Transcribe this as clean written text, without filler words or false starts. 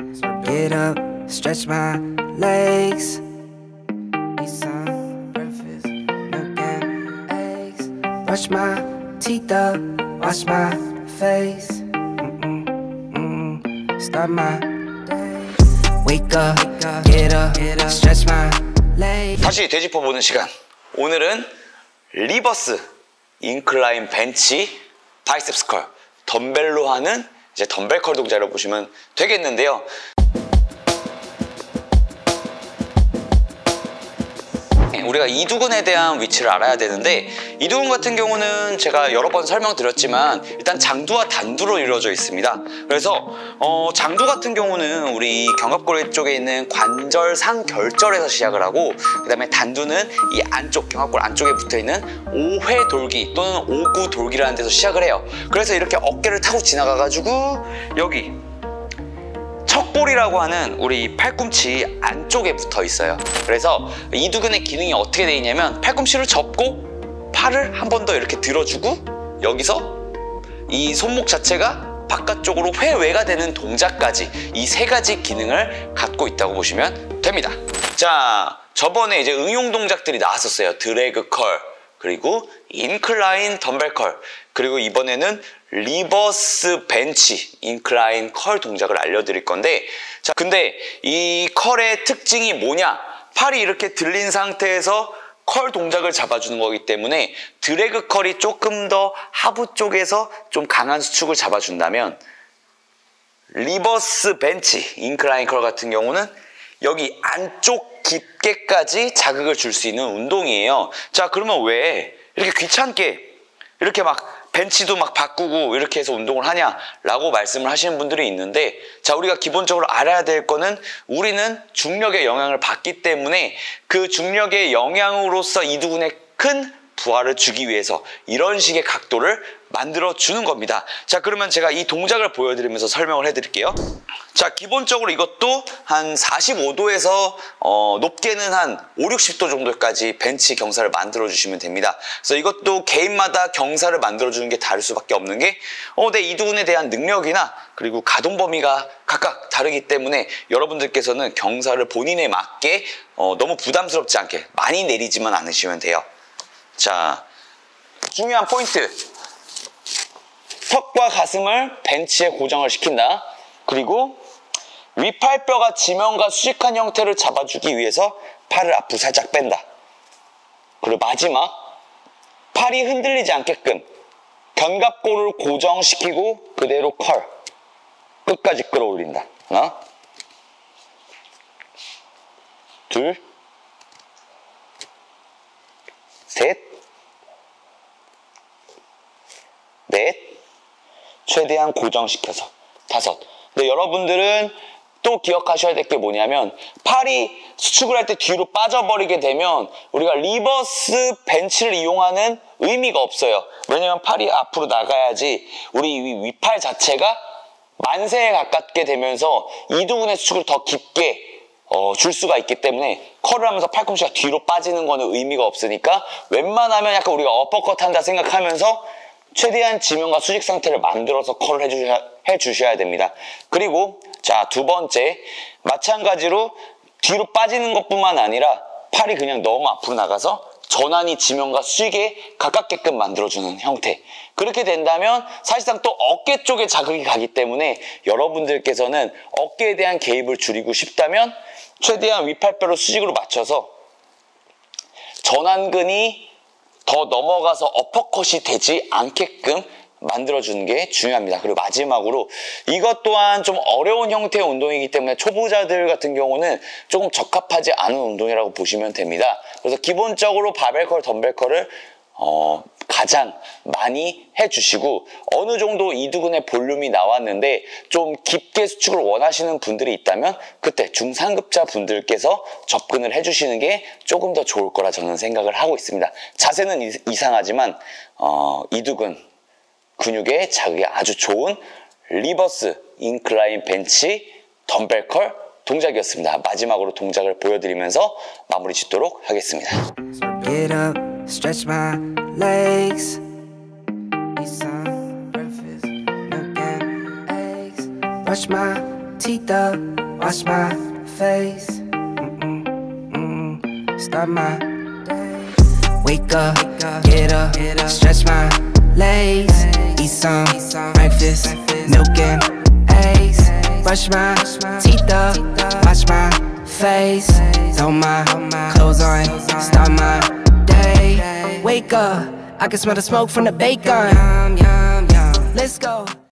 Get up, stretch my legs. Eat some breakfast, milk and eggs. Brush my teeth up, wash my face. Start my day. Wake up, get up, stretch my legs. 다시 되짚어 보는 시간. 오늘은 리버스 인클라인 벤치 바이셉스 컬 덤벨로 하는 이제 덤벨 컬 동작을 보시면 되겠는데요. 우리가 이두근에 대한 위치를 알아야 되는데, 이두근 같은 경우는 제가 여러 번 설명드렸지만 일단 장두와 단두로 이루어져 있습니다. 그래서 장두 같은 경우는 우리 견갑골 쪽에 있는 관절상 결절에서 시작을 하고, 그 다음에 단두는 이 안쪽 견갑골 안쪽에 붙어있는 오회 돌기 또는 오구 돌기라는 데서 시작을 해요. 그래서 이렇게 어깨를 타고 지나가 가지고 여기 척골이라고 하는 우리 팔꿈치 안쪽에 붙어 있어요. 그래서 이두근의 기능이 어떻게 되어 있냐면, 팔꿈치를 접고 팔을 한 번 더 이렇게 들어주고 여기서 이 손목 자체가 바깥쪽으로 회외가 되는 동작까지 이 세 가지 기능을 갖고 있다고 보시면 됩니다. 자, 저번에 이제 응용 동작들이 나왔었어요. 드래그 컬, 그리고 인클라인 덤벨 컬, 그리고 이번에는 리버스 벤치 인클라인 컬 동작을 알려드릴 건데, 자, 근데 이 컬의 특징이 뭐냐? 팔이 이렇게 들린 상태에서 컬 동작을 잡아주는 거기 때문에 드래그 컬이 조금 더 하부 쪽에서 좀 강한 수축을 잡아준다면, 리버스 벤치 인클라인 컬 같은 경우는 여기 안쪽 깊게까지 자극을 줄 수 있는 운동이에요. 자, 그러면 왜 이렇게 귀찮게 이렇게 막 벤치도 막 바꾸고 이렇게 해서 운동을 하냐라고 말씀을 하시는 분들이 있는데, 자, 우리가 기본적으로 알아야 될 거는, 우리는 중력의 영향을 받기 때문에 그 중력의 영향으로서 이두근에 큰 부하를 주기 위해서 이런 식의 각도를 만들어 주는 겁니다. 자, 그러면 제가 이 동작을 보여드리면서 설명을 해드릴게요. 자, 기본적으로 이것도 한 45도에서 높게는 한 5, 60도 정도까지 벤치 경사를 만들어 주시면 됩니다. 그래서 이것도 개인마다 경사를 만들어 주는 게 다를 수밖에 없는 게, 내 이두근에 대한 능력이나 그리고 가동 범위가 각각 다르기 때문에 여러분들께서는 경사를 본인에 맞게 너무 부담스럽지 않게 많이 내리지만 않으시면 돼요. 자, 중요한 포인트. 턱과 가슴을 벤치에 고정을 시킨다. 그리고 윗팔뼈가 지면과 수직한 형태를 잡아주기 위해서 팔을 앞으로 살짝 뺀다. 그리고 마지막, 팔이 흔들리지 않게끔 견갑골을 고정시키고 그대로 컬 끝까지 끌어올린다. 하나, 둘, 셋, 넷, 최대한 고정시켜서 다섯. 근데 여러분들은 또 기억하셔야 될 게 뭐냐면, 팔이 수축을 할 때 뒤로 빠져버리게 되면 우리가 리버스 벤치를 이용하는 의미가 없어요. 왜냐면 팔이 앞으로 나가야지 우리 윗팔 자체가 만세에 가깝게 되면서 이두근의 수축을 더 깊게 줄 수가 있기 때문에, 컬을 하면서 팔꿈치가 뒤로 빠지는 거는 의미가 없으니까 웬만하면 약간 우리가 어퍼컷 한다 생각하면서 최대한 지면과 수직 상태를 만들어서 컬을 해주셔야 됩니다. 그리고 자, 두 번째, 마찬가지로 뒤로 빠지는 것뿐만 아니라 팔이 그냥 너무 앞으로 나가서 전환이 지면과 수직에 가깝게끔 만들어주는 형태. 그렇게 된다면 사실상 또 어깨 쪽에 자극이 가기 때문에 여러분들께서는 어깨에 대한 개입을 줄이고 싶다면 최대한 윗팔뼈를 수직으로 맞춰서 전완근이 더 넘어가서 어퍼컷이 되지 않게끔 만들어주는 게 중요합니다. 그리고 마지막으로, 이것 또한 좀 어려운 형태의 운동이기 때문에 초보자들 같은 경우는 조금 적합하지 않은 운동이라고 보시면 됩니다. 그래서 기본적으로 바벨컬, 덤벨컬을 가장 많이 해주시고, 어느 정도 이두근의 볼륨이 나왔는데 좀 깊게 수축을 원하시는 분들이 있다면 그때 중상급자 분들께서 접근을 해주시는 게 조금 더 좋을 거라 저는 생각을 하고 있습니다. 자세는 이상하지만 이두근 근육에 자극이 아주 좋은 리버스 인클라인 벤치 덤벨 컬 동작이었습니다. 마지막으로 동작을 보여드리면서 마무리 짓도록 하겠습니다. Get up, stretch my legs. Eat some breakfast, milk and eggs. Brush my teeth up, wash my face. Start my day. Wake up, get up, stretch my legs. Eat some breakfast, milk and eggs. Brush my teeth up, wash my face. Throw my clothes on, start my day. Wake up, I can smell the smoke from the bacon. Let's go.